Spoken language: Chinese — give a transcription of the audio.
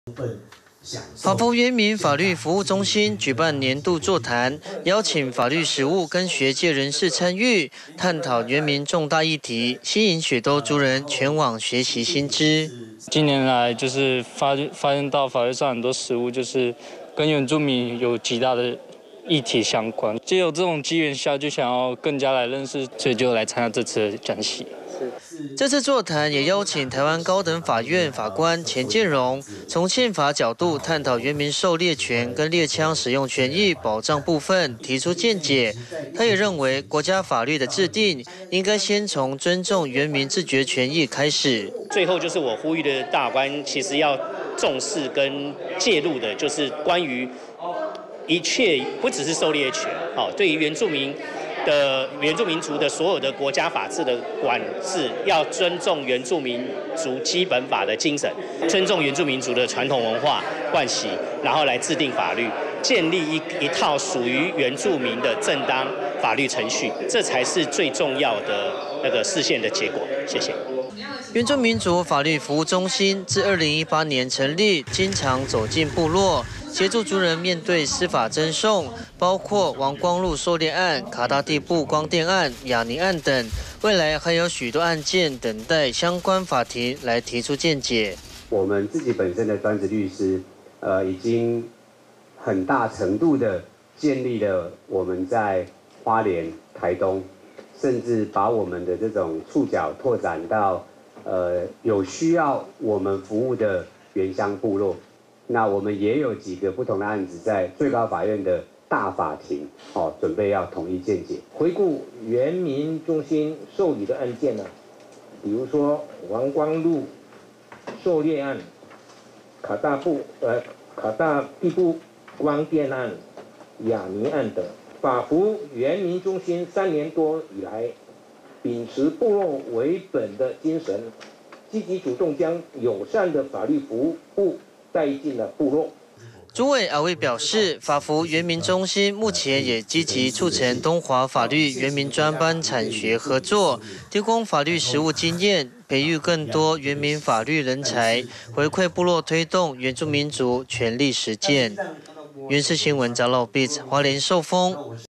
法服原民法律服务中心举办年度座谈，邀请法律实务跟学界人士参与，探讨原民重大议题，吸引许多族人前往学习新知。 近年来，就是发现到法律上很多实务就是跟原住民有极大的议题相关，藉由这种机缘下，就想要更加来认识，所以就来参加这次的讲习。 这次座谈也邀请台湾高等法院法官钱建荣，从宪法角度探讨原民狩猎权跟猎枪使用权益保障部分提出见解。他也认为，国家法律的制定应该先从尊重原民自决权益开始。 最后就是我呼吁的大法官，其实要重视跟介入的，就是关于一切不只是狩猎权，对于原住民族的所有的国家法治的管制，要尊重原住民族基本法的精神，尊重原住民族的传统文化惯习，然后来制定法律，建立一套属于原住民的正当法律程序，这才是最重要的实现的结果。谢谢。 原住民族法律服务中心自2018年成立，经常走进部落，协助族人面对司法争讼，包括王光禄狩猎案、卡达地部光电案、雅尼案等。未来还有许多案件等待相关法庭来提出见解。 我们自己本身的专职律师，已经很大程度的建立了我们在花莲、台东，甚至把我们的这种触角拓展到有需要我们服务的原乡部落。那我们也有几个不同的案子在最高法院的大法庭，准备要统一见解。 回顾原民中心受理的案件呢，比如说王光禄狩猎案、卡大地部光电案、雅尼案等，法服原民中心3年多以来，秉持部落为本的精神，积极主动将友善的法律服务带进了部落。 主委阿卫表示，法服原民中心目前也积极促成东华法律原民专班产学合作，提供法律实务经验，培育更多原民法律人才，回馈部落推动原住民族权利实践。原视新闻早老 beat 花莲寿丰。